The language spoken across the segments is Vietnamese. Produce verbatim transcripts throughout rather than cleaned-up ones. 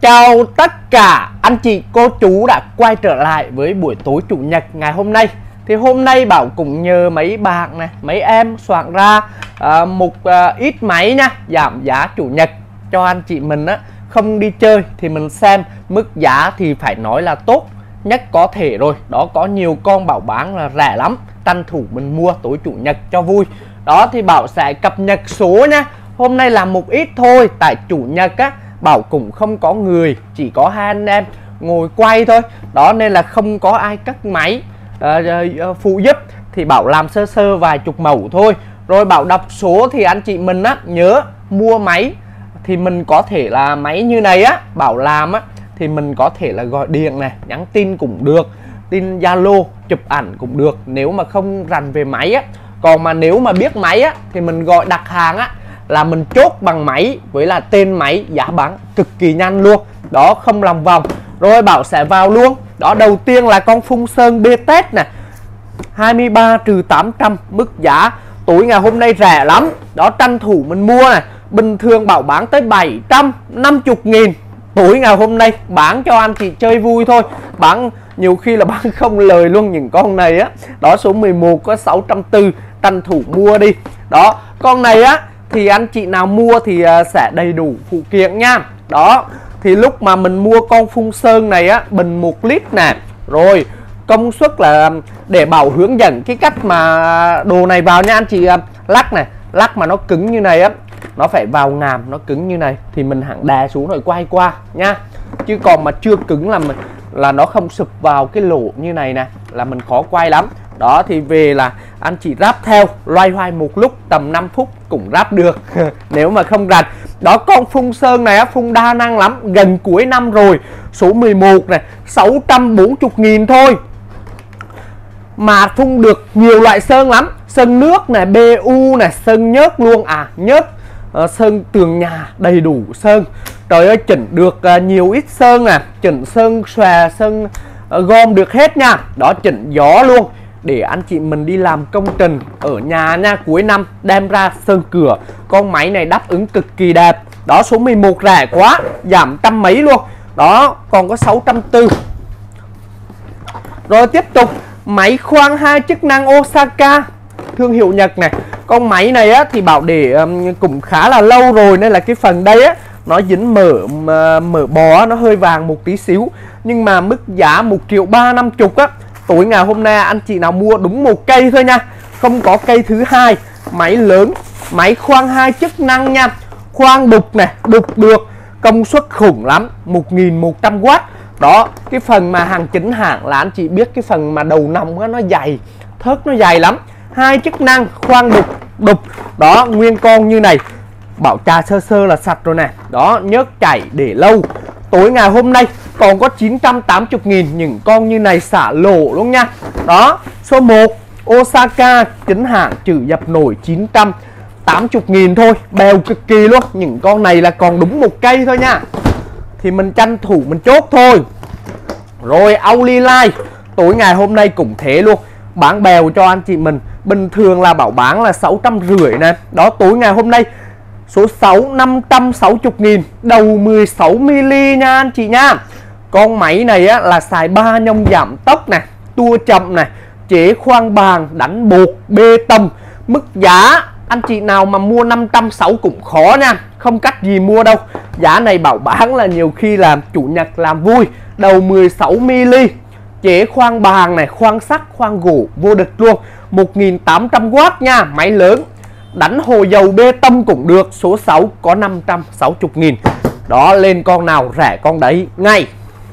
Chào tất cả anh chị cô chú đã quay trở lại với buổi tối chủ nhật ngày hôm nay. Thì hôm nay Bảo cũng nhờ mấy bạn này, mấy em soạn ra à, một à, ít máy nha, giảm giá chủ nhật cho anh chị mình á, không đi chơi thì mình xem mức giá thì phải nói là tốt nhất có thể rồi. Đó, có nhiều con Bảo bán là rẻ lắm, tranh thủ mình mua tối chủ nhật cho vui. Đó thì Bảo sẽ cập nhật số nha. Hôm nay làm một ít thôi, tại chủ nhật á Bảo cũng không có người, chỉ có hai anh em ngồi quay thôi. Đó nên là không có ai cất máy uh, uh, phụ giúp, thì Bảo làm sơ sơ vài chục mẫu thôi. Rồi Bảo đọc số thì anh chị mình á nhớ mua máy thì mình có thể là máy như này á, Bảo làm á thì mình có thể là gọi điện này, nhắn tin cũng được, tin Zalo, chụp ảnh cũng được nếu mà không rành về máy á. Còn mà nếu mà biết máy á thì mình gọi đặt hàng á là mình chốt bằng máy với là tên máy, giá bán cực kỳ nhanh luôn. Đó, không lòng vòng. Rồi Bảo sẽ vào luôn. Đó, đầu tiên là con phun sơn bê tét nè, hai mươi ba trừ tám trăm, mức giá tối ngày hôm nay rẻ lắm. Đó, tranh thủ mình mua này. Bình thường Bảo bán tới bảy trăm năm mươi nghìn, tối ngày hôm nay bán cho anh chị chơi vui thôi. Bán nhiều khi là bán không lời luôn những con này á. Đó, số mười một có sáu trăm tư mươi, tranh thủ mua đi. Đó, con này á thì anh chị nào mua thì sẽ đầy đủ phụ kiện nha. Đó, thì lúc mà mình mua con phun sơn này á, bình một lít nè, rồi công suất là để Bảo hướng dẫn cái cách mà đồ này vào nha anh chị. Lắc này, lắc mà nó cứng như này á, nó phải vào ngàm, nó cứng như này thì mình hẳn đè xuống rồi quay qua nha. Chứ còn mà chưa cứng là mình là nó không sụp vào cái lỗ như này nè, là mình khó quay lắm. Đó thì về là anh chị ráp theo, loay hoay một lúc tầm năm phút cũng ráp được nếu mà không rành. Đó, con phun sơn này á, phun đa năng lắm, gần cuối năm rồi. Số mười một này, sáu trăm bốn mươi nghìn thôi, mà phun được nhiều loại sơn lắm. Sơn nước này, bê u này, sơn nhớt luôn. À nhớt, uh, sơn tường nhà, đầy đủ sơn. Trời ơi, chỉnh được uh, nhiều ít sơn nè, chỉnh sơn xòe, sơn uh, gom được hết nha. Đó, chỉnh gió luôn để anh chị mình đi làm công trình ở nhà nha, cuối năm đem ra sơn cửa. Con máy này đáp ứng cực kỳ đẹp. Đó, số mười một rẻ quá, giảm trăm mấy luôn. Đó, còn có sáu trăm tư mươi. Rồi tiếp tục máy khoan hai chức năng Osaka, thương hiệu Nhật này. Con máy này á thì Bảo để um, cũng khá là lâu rồi, nên là cái phần đây á nó dính mỡ uh, mỡ bò, nó hơi vàng một tí xíu. Nhưng mà mức giá một triệu ba trăm năm mươi á, tối ngày hôm nay anh chị nào mua đúng một cây thôi nha, không có cây thứ hai. Máy lớn, máy khoan hai chức năng nha, khoan đục này, đục được, công suất khủng lắm, một nghìn một trăm oát. Đó, cái phần mà hàng chính hãng là anh chị biết cái phần mà đầu nòng á, nó dày, thớt nó dày lắm. Hai chức năng khoan đục, đục. Đó, nguyên con như này, Bảo trà sơ sơ là sạch rồi nè. Đó, nhớt chảy để lâu. Tối ngày hôm nay còn có chín trăm tám mươi nghìn, những con như này xả lỗ luôn nha. Đó, số một Osaka chính hãng, chữ dập nổi, chín trăm tám mươi nghìn thôi, bèo cực kỳ luôn. Những con này là còn đúng một cây thôi nha, thì mình tranh thủ mình chốt thôi. Rồi Aulilite tối ngày hôm nay cũng thế luôn, bán bèo cho anh chị mình. Bình thường là Bảo bán là sáu trăm rưỡi nè. Đó, tối ngày hôm nay số sáu năm trăm sáu mươi nghìn, đầu mười sáu mi-li nha anh chị nha. Con máy này á là xài ba nhông giảm tốc nè, tua chậm này, chế khoan bàn, đánh bột, bê tông. Mức giá anh chị nào mà mua năm trăm sáu mươi cũng khó nha, không cách gì mua đâu. Giá này Bảo bán là nhiều khi làm chủ nhật làm vui. Đầu mười sáu mi-li, chế khoan bàn này, khoan sắt, khoan gỗ vô địch luôn, một nghìn tám trăm oát nha, máy lớn. Đánh hồ dầu bê tông cũng được, số sáu có năm trăm sáu mươi nghìn. Đó, lên con nào rẻ con đấy ngay.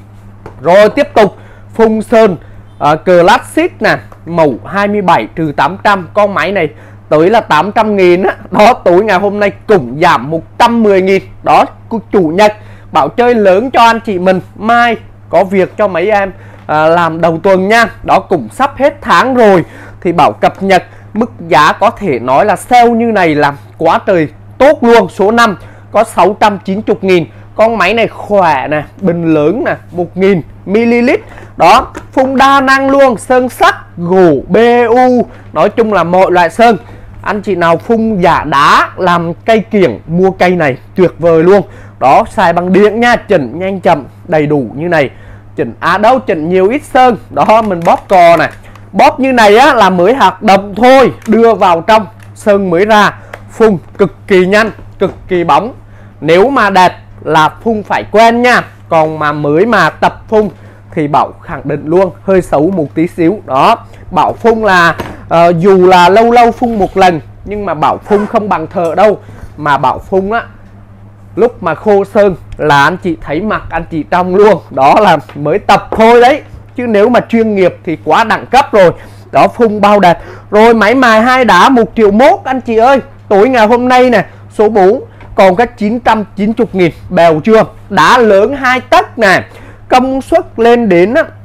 Rồi tiếp tục phun sơn uh, Classic nè, mẫu hai mươi bảy trừ tám trăm, con máy này tới là tám trăm nghìn á. Đó, tối ngày hôm nay cũng giảm một trăm mười nghìn. Đó, chủ nhật Bảo chơi lớn cho anh chị mình, mai có việc cho mấy em à, làm đầu tuần nha. Đó, cũng sắp hết tháng rồi thì Bảo cập nhật mức giá có thể nói là sale như này làm quá trời tốt luôn. Số năm có sáu trăm chín mươi nghìn, con máy này khỏe nè, bình lớn nè, một nghìn mi-li-lít. Đó, phun đa năng luôn, sơn sắt, gỗ, bê u, nói chung là mọi loại sơn. Anh chị nào phun giả đá làm cây kiểng mua cây này tuyệt vời luôn. Đó, xài bằng điện nha, chỉnh nhanh chậm đầy đủ như này. Chỉnh à đâu, chỉnh nhiều ít sơn. Đó, mình bóp cò này. Bóp như này á là mới hoạt động thôi, đưa vào trong sơn mới ra. Phun cực kỳ nhanh, cực kỳ bóng. Nếu mà đẹp là phun phải quen nha. Còn mà mới mà tập phun thì Bảo khẳng định luôn hơi xấu một tí xíu. Đó, Bảo phun là uh, dù là lâu lâu phun một lần, nhưng mà Bảo phun không bằng thợ đâu. Mà Bảo phun á, lúc mà khô sơn là anh chị thấy mặt anh chị trong luôn. Đó là mới tập thôi đấy, chứ nếu mà chuyên nghiệp thì quá đẳng cấp rồi. Đó, phun bao đẹp. Rồi máy mài hai đá một triệu mốt anh chị ơi. Tối ngày hôm nay này, số bốn còn các chín trăm chín mươi nghìn. Bèo chưa? Đá lớn hai tấc nè. Công suất lên đến á,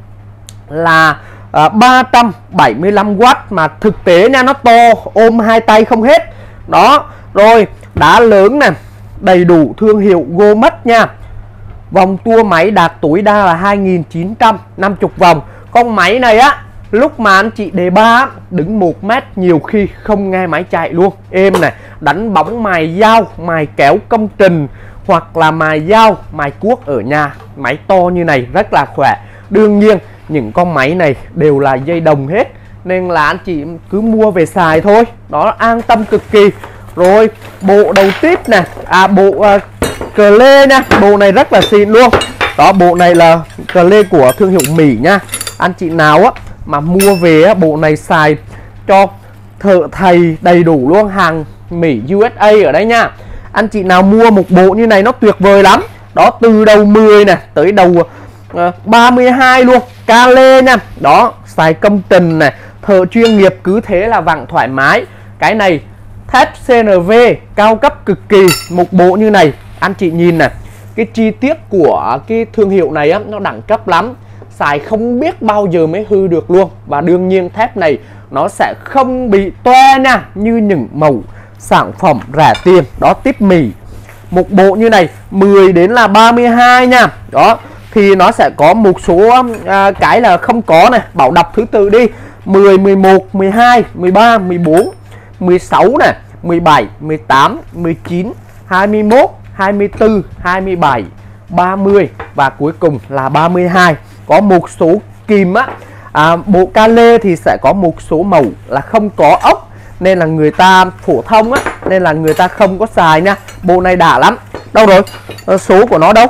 là à, ba trăm bảy mươi lăm oát. Mà thực tế nha, nó to ôm hai tay không hết. Đó, rồi đá lớn nè, đầy đủ thương hiệu Gomax nha. Vòng tua máy đạt tối đa là hai nghìn chín trăm năm mươi vòng. Con máy này á, lúc mà anh chị đề ba đứng một mét nhiều khi không nghe máy chạy luôn. Êm này, đánh bóng mài dao, mài kéo công trình, hoặc là mài dao, mài cuốc ở nhà. Máy to như này rất là khỏe. Đương nhiên những con máy này đều là dây đồng hết, nên là anh chị cứ mua về xài thôi. Đó, an tâm cực kỳ. Rồi bộ đầu tiếp nè, à bộ uh, cờ lê nha. Bộ này rất là xịn luôn. Đó, bộ này là cờ lê của thương hiệu Mỹ nha. Anh chị nào á mà mua về á, bộ này xài cho thợ thầy đầy đủ luôn. Hàng Mỹ u ét a ở đây nha. Anh chị nào mua một bộ như này nó tuyệt vời lắm. Đó, từ đầu mười nè tới đầu uh, ba mươi hai luôn. Ca lê nha. Đó, xài công trình này, thợ chuyên nghiệp cứ thế là vặn thoải mái. Cái này thép xê en vê cao cấp cực kỳ. Một bộ như này anh chị nhìn nè, cái chi tiết của cái thương hiệu này á, nó đẳng cấp lắm. Xài không biết bao giờ mới hư được luôn. Và đương nhiên thép này nó sẽ không bị toe nha, như những mẫu sản phẩm rẻ tiền. Đó, tiếp Mỹ. Một bộ như này mười đến là ba mươi hai nha. Đó, thì nó sẽ có một số à, cái là không có này. Bảo đọc thứ tự đi. Mười, mười một, mười hai, mười ba, mười bốn, mười sáu này, mười bảy, mười tám, mười chín, hai mươi mốt, hai mươi tư, hai mươi bảy, ba mươi và cuối cùng là ba mươi hai. Có một số kìm á, à, bộ ca lê thì sẽ có một số mẫu là không có ốc, nên là người ta phổ thông á, nên là người ta không có xài nha. Bộ này đã lắm. Đâu rồi? À, số của nó đâu?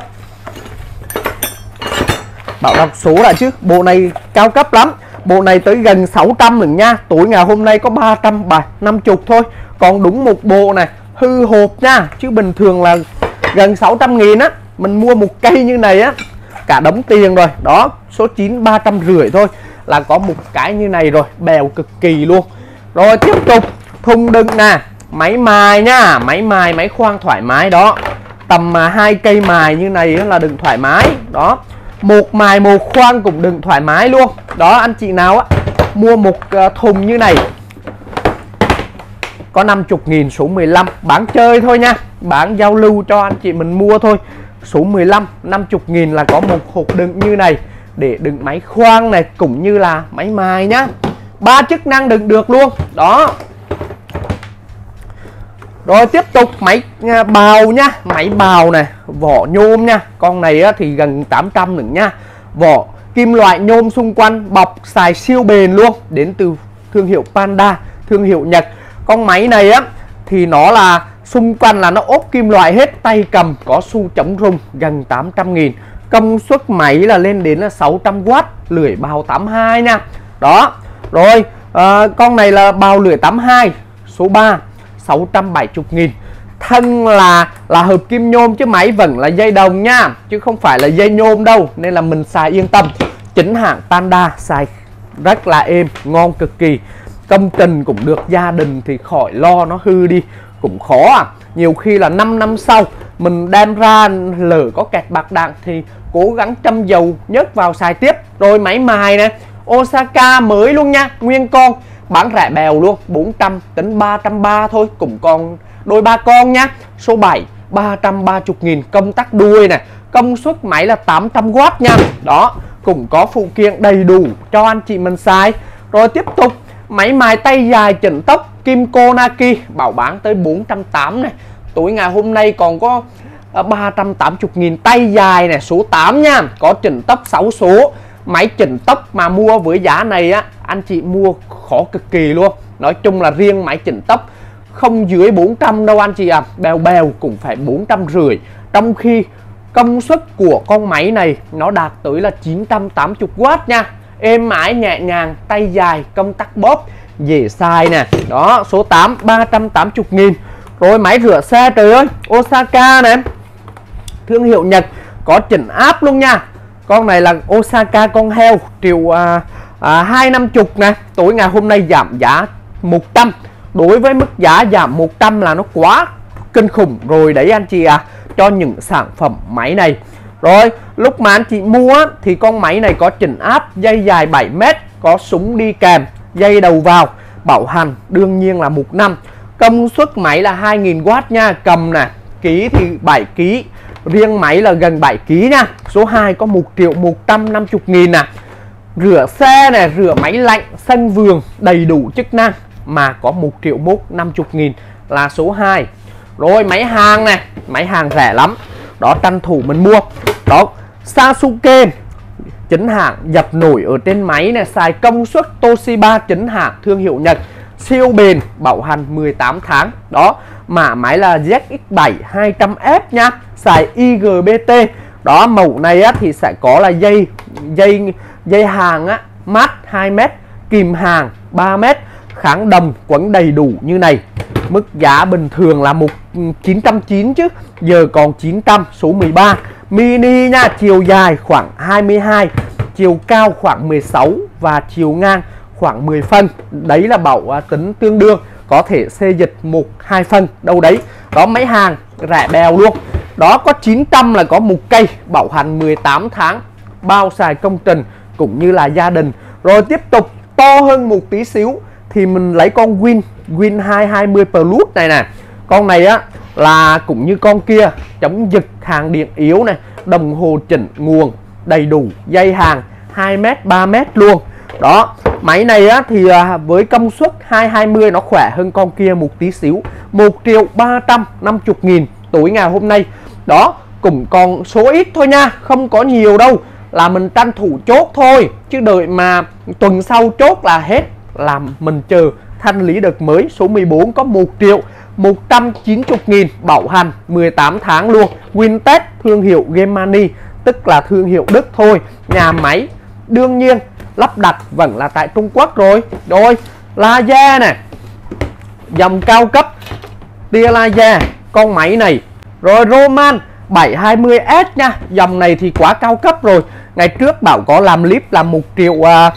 Bảo đọc số lại chứ. Bộ này cao cấp lắm. Bộ này tới gần sáu trăm nữa nha. Tối ngày hôm nay có ba trăm năm mươi thôi. Còn đúng một bộ này hư hộp nha, chứ bình thường là gần sáu trăm nghìn á. Mình mua một cây như này á, cả đống tiền rồi. Đó, số chín ba trăm rưỡi thôi là có một cái như này rồi. Bèo cực kỳ luôn. Rồi tiếp tục thùng đựng nè, máy mài nha, máy mài, máy khoan thoải mái. Đó, tầm mà hai cây mài như này là đựng thoải mái. Đó, một mài một khoan cũng đựng thoải mái luôn. Đó, anh chị nào á mua một thùng như này có năm mươi nghìn, số mười lăm. Bán chơi thôi nha, bán giao lưu cho anh chị mình mua thôi. Số mười lăm, năm mươi nghìn là có một hộp đựng như này để đựng máy khoan này cũng như là máy mài nhá. Ba chức năng đựng được luôn. Đó. Rồi tiếp tục máy bào nha, máy bào này, vỏ nhôm nha. Con này á, thì gần tám trăm nữa nha. Vỏ kim loại nhôm xung quanh, bọc xài siêu bền luôn, đến từ thương hiệu Panda, thương hiệu Nhật. Con máy này á thì nó là xung quanh là nó ốp kim loại hết, tay cầm có xu chống rung, gần tám trăm nghìn. Công suất máy là lên đến là sáu trăm oát, lưỡi bào tám mươi hai nha. Đó. Rồi à, con này là bào lưỡi tám mươi hai, số ba, sáu trăm bảy mươi nghìn. Thân là là hợp kim nhôm chứ máy vẫn là dây đồng nha, chứ không phải là dây nhôm đâu, nên là mình xài yên tâm. Chính hãng Panda, xài rất là êm, ngon cực kỳ. Công trình cũng được, gia đình thì khỏi lo nó hư đi cũng khó à. Nhiều khi là năm năm sau mình đem ra lỡ có kẹt bạc đạn thì cố gắng châm dầu nhớt vào xài tiếp. Rồi máy mài nè, Osaka mới luôn nha, nguyên con, bán rẻ bèo luôn, bốn trăm tính ba trăm ba mươi thôi, cũng còn đôi ba con nha. Số bảy, ba trăm ba mươi nghìn. Công tắc đuôi nè, công suất máy là tám trăm oát nha. Đó, cũng có phụ kiện đầy đủ cho anh chị mình xài. Rồi tiếp tục máy mài tay dài chỉnh tóc Kimco Naki, bảo bán tới bốn trăm tám mươi này. Tối ngày hôm nay còn có ba trăm tám mươi nghìn. Tay dài này số tám nha, có chỉnh tốc sáu số. Máy chỉnh tốc mà mua với giá này á, anh chị mua khó cực kỳ luôn. Nói chung là riêng máy chỉnh tốc không dưới bốn trăm đâu anh chị à, bèo bèo cũng phải bốn trăm rưỡi. Trong khi công suất của con máy này nó đạt tới là chín trăm tám mươi oát nha. Êm ái nhẹ nhàng, tay dài, công tắc bóp dễ xài nè. Đó, số tám ba trăm tám mươi nghìn. Rồi máy rửa xe, trời ơi, Osaka nè, thương hiệu Nhật, có chỉnh áp luôn nha. Con này là Osaka con heo, triệu à, à, hai trăm năm mươi nè. Tối ngày hôm nay giảm giá một trăm. Đối với mức giá giảm một trăm là nó quá kinh khủng rồi đấy anh chị à, cho những sản phẩm máy này. Rồi lúc mà anh chị mua thì con máy này có chỉnh áp, dây dài bảy mét, có súng đi kèm, dây đầu vào, bảo hành đương nhiên là một năm. Công suất máy là hai nghìn oát nha. Cầm nè, ký thì bảy ký, riêng máy là gần bảy ký nha. Số hai có một triệu một trăm năm mươi nghìn nè. Rửa xe này, rửa máy lạnh, sân vườn, đầy đủ chức năng mà có một triệu một trăm năm mươi nghìn là số hai. Rồi máy hàng này, máy hàng rẻ lắm. Đó, tranh thủ mình mua. Đó, Sasuke chính hãng dập nổi ở trên máy này, xài công suất Toshiba chính hãng thương hiệu Nhật, siêu bền, bảo hành mười tám tháng. Đó, mã máy là Z X bảy hai trăm F nha, xài I G B T. Đó, mẫu này á, thì sẽ có là dây dây dây hàng á, mát hai mét, kìm hàng ba mét, kháng đầm quấn đầy đủ như này. Mức giá bình thường là một chín trăm chín mươi chứ, giờ còn chín trăm. Số mười ba mini nha, chiều dài khoảng hai mươi hai, chiều cao khoảng mười sáu và chiều ngang khoảng mười phân. Đấy là bảo tính tương đương, có thể xê dịch một hai phân đâu đấy. Đó, máy hàng rẻ bèo luôn. Đó, có chín trăm là có một cây, bảo hành mười tám tháng, bao xài công trình cũng như là gia đình. Rồi tiếp tục to hơn một tí xíu thì mình lấy con Win Win hai hai mươi Plus này nè. Con này á là cũng như con kia, chống giật, hàng điện yếu này, đồng hồ chỉnh nguồn đầy đủ, dây hàng hai mét ba mét luôn. Đó, máy này á thì với công suất hai hai mươi nó khỏe hơn con kia một tí xíu, một triệu ba trăm năm mươi nghìn tối ngày hôm nay. Đó, cũng còn số ít thôi nha, không có nhiều đâu, là mình tranh thủ chốt thôi, chứ đợi mà tuần sau chốt là hết, làm mình chờ thanh lý đợt mới. Số mười bốn có một triệu một trăm chín mươi nghìn, bảo hành mười tám tháng luôn. Wintech thương hiệu Gemini, tức là thương hiệu Đức thôi. Nhà máy đương nhiên lắp đặt vẫn là tại Trung Quốc rồi. Rồi laser này, dòng cao cấp tia laser con máy này. Rồi Roman bảy hai mươi S nha, dòng này thì quá cao cấp rồi. Ngày trước Bảo có làm clip là một triệu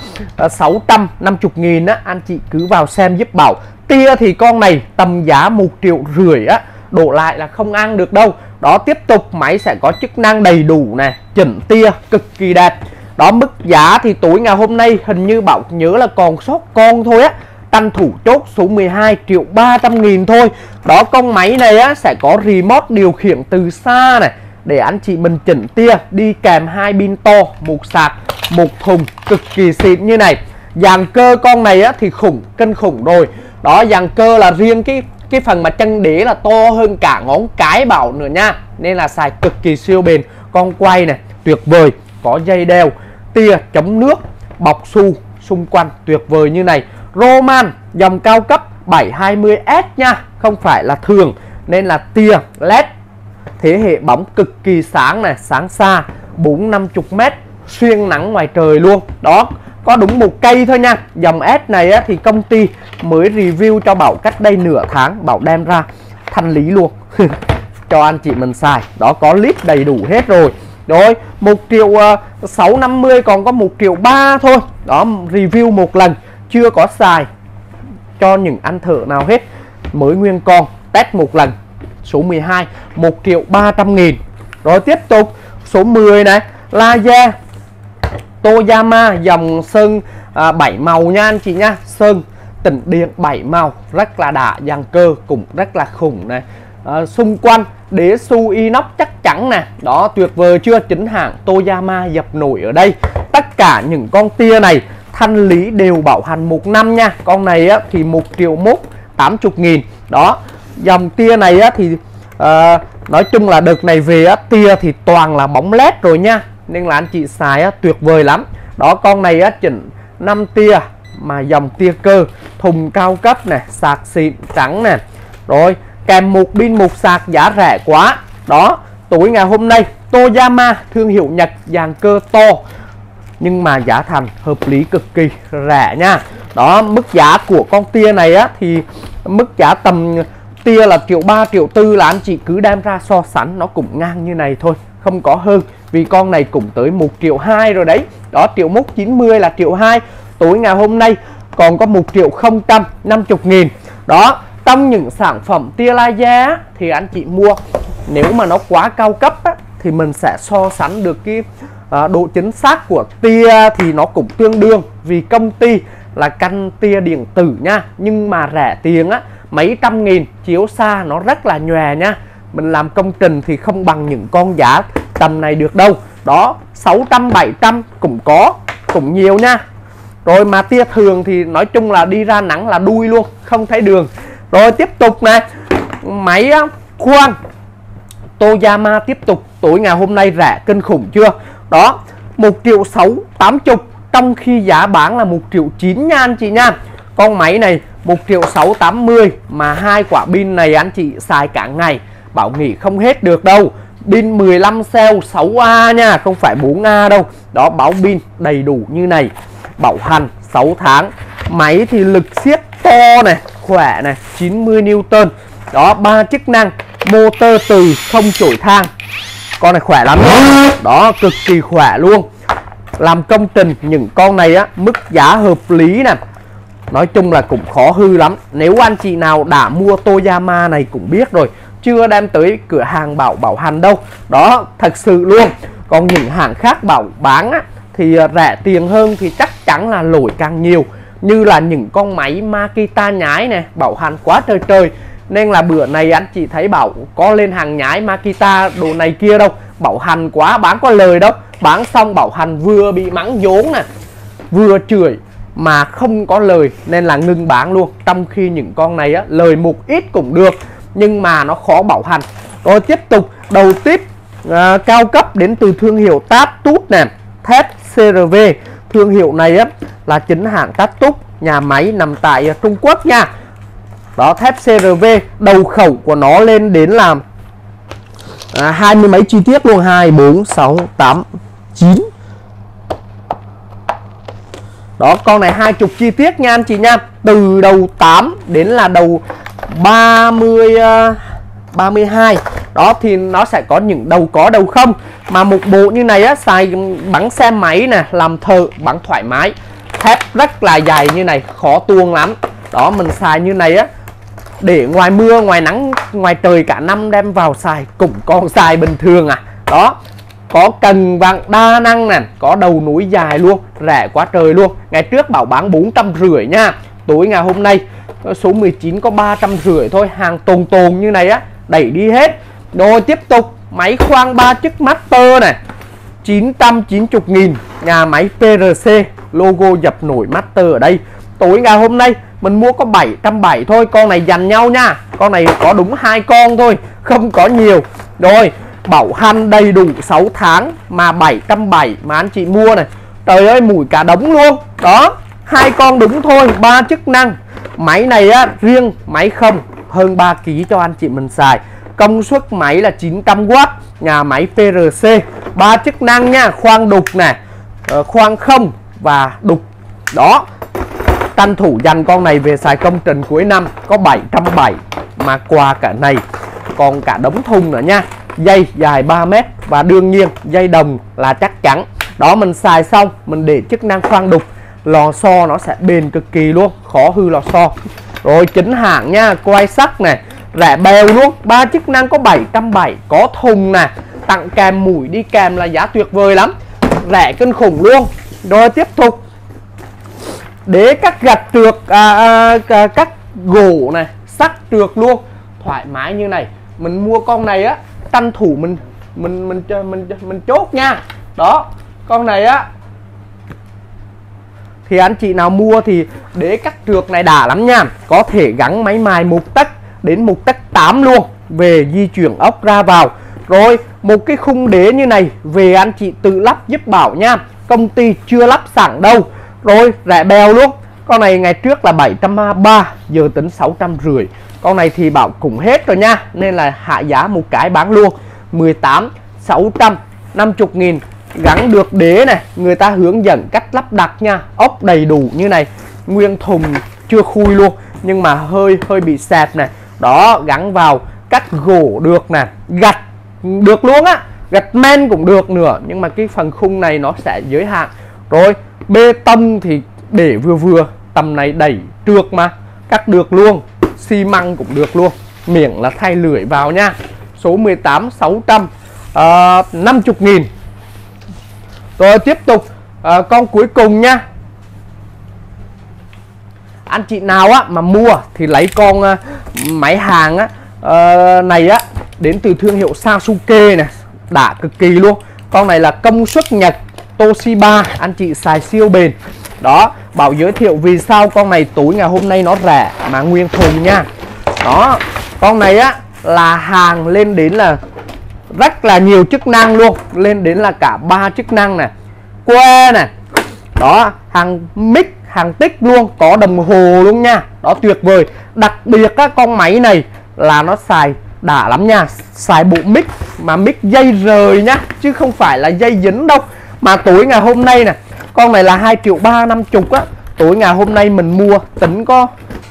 sáu trăm năm mươi nghìn á, anh chị cứ vào xem giúp Bảo. Tia thì con này tầm giá một triệu rưỡi á, đổ lại là không ăn được đâu. Đó, tiếp tục máy sẽ có chức năng đầy đủ này, chỉnh tia cực kỳ đẹp. Đó, mức giá thì tối ngày hôm nay hình như Bảo nhớ là còn sót con thôi á, tranh thủ chốt số mười hai triệu ba trăm nghìn thôi. Đó, con máy này á sẽ có remote điều khiển từ xa này, để anh chị mình chỉnh tia, đi kèm hai pin to, một sạc, một thùng cực kỳ xịn như này. Dàn cơ con này á thì khủng, kinh khủng rồi. Đó, dàn cơ là riêng cái cái phần mà chân đế là to hơn cả ngón cái Bảo nữa nha, nên là xài cực kỳ siêu bền. Con quay này tuyệt vời, có dây đeo, tia chống nước, bọc xu xung quanh tuyệt vời như này. Roman dòng cao cấp bảy hai mươi S nha, không phải là thường, nên là tia led thế hệ bóng cực kỳ sáng này, sáng xa, bốn năm mươi mét, xuyên nắng ngoài trời luôn. Đó, có đúng một cây thôi nha. Dòng S này á, thì công ty mới review cho Bảo cách đây nửa tháng, Bảo đem ra thanh lý luôn cho anh chị mình xài. Đó, có clip đầy đủ hết rồi. Rồi, một triệu sáu trăm năm mươi, còn có một triệu ba thôi. Đó, review một lần, chưa có xài cho những anh thợ nào hết, mới nguyên con, test một lần. Số mười hai một triệu ba trăm nghìn. Rồi tiếp tục số mười này, laser Toyama dòng sơn à, bảy màu nha anh chị nha. Sơn tĩnh điện bảy màu rất là đã, dàn cơ cũng rất là khủng này. À, xung quanh đế su inox chắc chắn nè. Đó, tuyệt vời chưa, chính hãng Toyama dập nổi ở đây. Tất cả những con tia này thanh lý đều bảo hành một năm nha. Con này á, thì một triệu một tám mươi nghìn. Đó, dòng tia này á, thì uh, Nói chung là đợt này về á, tia thì toàn là bóng led rồi nha, nên là anh chị xài á, tuyệt vời lắm. Đó, con này á, chỉnh năm tia mà dòng tia cơ, thùng cao cấp này, sạc xịn trắng nè, rồi kèm một pin một sạc giá rẻ quá. Đó, tối ngày hôm nay Toyama thương hiệu Nhật, dàn cơ to nhưng mà giá thành hợp lý cực kỳ rẻ nha. Đó, mức giá của con tia này á thì mức giá tầm tia là triệu ba triệu tư, là anh chị cứ đem ra so sánh nó cũng ngang như này thôi, không có hơn, vì con này cũng tới một triệu hai rồi đấy. Đó, triệu mốt chín mươi là triệu hai, tối ngày hôm nay còn có một triệu không trăm năm mươi nghìn. Đó, trong những sản phẩm tia laser thì anh chị mua nếu mà nó quá cao cấp á, thì mình sẽ so sánh được cái à, độ chính xác của tia thì nó cũng tương đương, vì công ty là canh tia điện tử nha, nhưng mà rẻ tiền á, mấy trăm nghìn, chiếu xa nó rất là nhòe nha. Mình làm công trình thì không bằng những con giá tầm này được đâu. Đó, sáu trăm bảy trăm cũng có, cũng nhiều nha. Rồi mà tia thường thì nói chung là đi ra nắng là đuôi luôn, không thấy đường. Rồi tiếp tục này, máy khoan Toyama tiếp tục tối ngày hôm nay rẻ kinh khủng chưa? Đó, một triệu sáu tám mươi, trong khi giá bán là một triệu chín nha anh chị nha. Con máy này một triệu sáu tám mươi mà hai quả pin này anh chị xài cả ngày, bảo nghỉ không hết được đâu. Pin mười lăm cell sáu A nha, không phải bốn A đâu. Đó, báo pin đầy đủ như này, bảo hành sáu tháng. Máy thì lực siết to này, khỏe này, chín mươi Newton. Đó, ba chức năng, motor từ không chổi than. Con này khỏe lắm đó. Đó, cực kỳ khỏe luôn. Làm công trình những con này á, mức giá hợp lý nè. Nói chung là cũng khó hư lắm. Nếu anh chị nào đã mua Toyama này cũng biết rồi, chưa đem tới cửa hàng bảo bảo hành đâu. Đó, thật sự luôn. Còn những hàng khác bảo bán á, thì rẻ tiền hơn thì chắc chắn là lỗi càng nhiều. Như là những con máy Makita nhái này, bảo hành quá trời trời. Nên là bữa này anh chị thấy bảo có lên hàng nhái Makita đồ này kia đâu, bảo hành quá bán có lời đâu. Bán xong bảo hành vừa bị mắng vốn nè, vừa chửi mà không có lời, nên là ngưng bán luôn. Trong khi những con này á, lời một ít cũng được, nhưng mà nó khó bảo hành. Rồi tiếp tục đầu tiếp à, cao cấp đến từ thương hiệu Tattut nè, thép xê rờ vê. Thương hiệu này á, là chính hãng Tattut, nhà máy nằm tại Trung Quốc nha. Đó, thép xê rờ vê, đầu khẩu của nó lên đến là à, hai mươi mấy chi tiết luôn, hai, bốn, sáu, tám, chín. Đó, con này hai mươi chi tiết nha anh chị nha. Từ đầu tám đến là đầu ba mươi, ba mươi hai. Đó, thì nó sẽ có những đầu có đầu không. Mà một bộ như này á, xài bắn xe máy nè, làm thợ, bắn thoải mái. Thép rất là dày như này, khó tuông lắm. Đó, mình xài như này á, để ngoài mưa, ngoài nắng, ngoài trời cả năm đem vào xài cũng còn xài bình thường à. Đó, có cần vàng đa năng nè, có đầu nối dài luôn, rẻ quá trời luôn. Ngày trước bảo bán bốn trăm rưỡi nha, tối ngày hôm nay số mười chín có ba trăm rưỡi thôi. Hàng tồn tồn như này á, đẩy đi hết. Rồi tiếp tục máy khoan ba chức master này, chín trăm chín mươi nghìn, nhà máy pê rờ xê, logo dập nổi master ở đây. Tối ngày hôm nay mình mua có bảy trăm bảy mươi thôi, con này dành nhau nha. Con này có đúng hai con thôi, không có nhiều. Rồi, bảo hành đầy đủ sáu tháng mà bảy trăm bảy mươi mà anh chị mua này. Trời ơi, mùi cả đống luôn. Đó, hai con đúng thôi, ba chức năng. Máy này á, riêng máy không hơn ba ki lô gam cho anh chị mình xài. Công suất máy là chín trăm oát, nhà máy pê rờ xê, ba chức năng nha, khoan đục nè, khoan không và đục. Đó, tranh thủ dành con này về xài công trình cuối năm, có bảy trăm bảy mươi mà quà cả này, còn cả đống thùng nữa nha. Dây dài ba mét và đương nhiên dây đồng là chắc chắn. Đó, mình xài xong mình để chức năng khoan đục, lò xo nó sẽ bền cực kỳ luôn, khó hư lò xo. Rồi chính hãng nha, quay sắt này, rẻ bèo luôn, ba chức năng có bảy trăm bảy mươi, có thùng nè, tặng kèm mũi đi kèm là giá tuyệt vời lắm, rẻ kinh khủng luôn. Rồi tiếp tục đế cắt gạch trượt, à, à, cắt gỗ này, sắt trượt luôn, thoải mái như này. Mình mua con này á, tranh thủ mình mình mình mình mình, mình chốt nha. Đó, con này á thì anh chị nào mua thì đế cắt trượt này đã lắm nha, có thể gắn máy mài một tấc đến một tấc tám luôn. về di chuyển ốc ra vào. Rồi một cái khung đế như này về anh chị tự lắp giúp Bảo nha, công ty chưa lắp sẵn đâu. Rồi rẻ bèo luôn. Con này ngày trước là bảy trăm ba mươi, giờ tính sáu trăm rưỡi. Con này thì Bảo cũng hết rồi nha, nên là hạ giá một cái bán luôn mười tám sáu trăm năm mươi nghìn. Gắn được đế này, người ta hướng dẫn cách lắp đặt nha, ốc đầy đủ như này, nguyên thùng chưa khui luôn nhưng mà hơi hơi bị xẹp này. Đó, gắn vào, cắt gỗ được nè, gạch được luôn á, gạch men cũng được nữa, nhưng mà cái phần khung này nó sẽ giới hạn. Rồi bê tông thì để vừa vừa, tầm này đẩy trượt mà, cắt được luôn, xi măng cũng được luôn, miệng là thay lưỡi vào nha. Số mười tám sáu trăm năm mươi nghìn. Rồi tiếp tục à, con cuối cùng nha. Anh chị nào á mà mua thì lấy con uh, máy hàng á uh, này á, đến từ thương hiệu Sasuke này, đã cực kỳ luôn. Con này là công suất Nhật Toshiba, anh chị xài siêu bền. Đó, Bảo giới thiệu vì sao con này tối ngày hôm nay nó rẻ mà nguyên thùng nha. Đó, con này á là hàng lên đến là rất là nhiều chức năng luôn, lên đến là cả ba chức năng này, que này, đó, hàng mic, hàng tích luôn, có đồng hồ luôn nha. Đó, tuyệt vời. Đặc biệt á, con máy này là nó xài đã lắm nha, xài bộ mic mà mic dây rời nhá, chứ không phải là dây dính đâu. Mà tối ngày hôm nay nè, con này là hai triệu ba năm chục á, tối ngày hôm nay mình mua tính có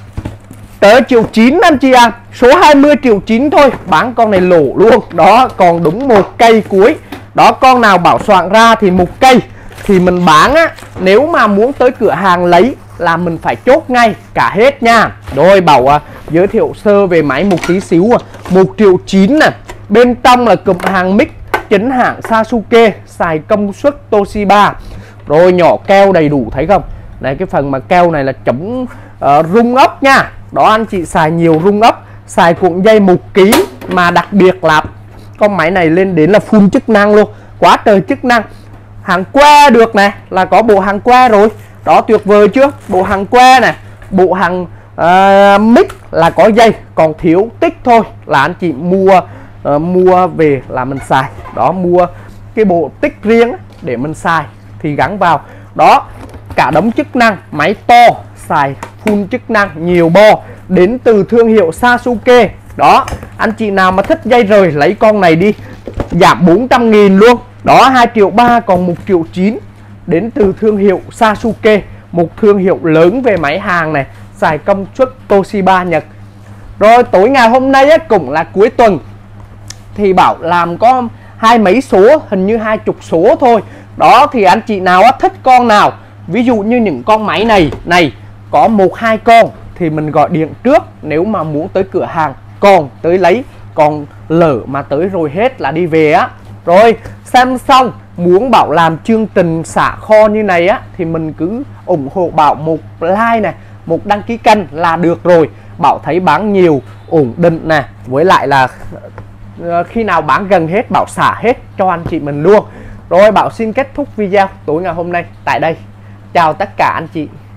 tới triệu chín anh chị à, số hai mươi triệu chín thôi, bán con này lỗ luôn. Đó, còn đúng một cây cuối. Đó, con nào Bảo soạn ra thì một cây thì mình bán á, nếu mà muốn tới cửa hàng lấy là mình phải chốt ngay cả hết nha. Rồi Bảo à, giới thiệu sơ về máy một tí xíu à. Một triệu chín nè, bên trong là cụm hàng mic chính hãng Sasuke, xài công suất Toshiba. Rồi nhỏ keo đầy đủ, thấy không? Đây, cái phần mà keo này là chống uh, rung ốc nha. Đó, anh chị xài nhiều rung ốc, xài cuộn dây một ký. Mà đặc biệt là con máy này lên đến là full chức năng luôn, quá trời chức năng. Hàng que được này, là có bộ hàng que rồi. Đó, tuyệt vời chưa? Bộ hàng que này, bộ hàng uh, mic là có dây, còn thiếu tích thôi là anh chị mua uh, mua về là mình xài. Đó, mua cái bộ tích riêng để mình xài thì gắn vào. Đó, cả đống chức năng, máy to, xài full chức năng, nhiều bo, đến từ thương hiệu Sasuke. Đó, anh chị nào mà thích dây rời lấy con này đi, giảm bốn trăm nghìn luôn. Đó, hai triệu ba còn một triệu chín, đến từ thương hiệu Sasuke, một thương hiệu lớn về máy hàng này, xài công suất Toshiba Nhật. Rồi tối ngày hôm nay á, cũng là cuối tuần thì Bảo làm có hai mấy số, hình như hai chục số thôi. Đó, thì anh chị nào á, thích con nào, ví dụ như những con máy này này có một hai con thì mình gọi điện trước, nếu mà muốn tới cửa hàng còn tới lấy, còn lỡ mà tới rồi hết là đi về á. Rồi xem xong muốn Bảo làm chương trình xả kho như này á thì mình cứ ủng hộ Bảo một like này, một đăng ký kênh là được rồi. Bảo thấy bán nhiều ổn định nè, với lại là khi nào bán gần hết Bảo xả hết cho anh chị mình luôn. Rồi Bảo xin kết thúc video tối ngày hôm nay tại đây. Chào tất cả anh chị.